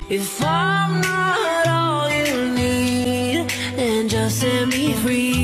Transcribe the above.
If I'm not all you need, then just set me free.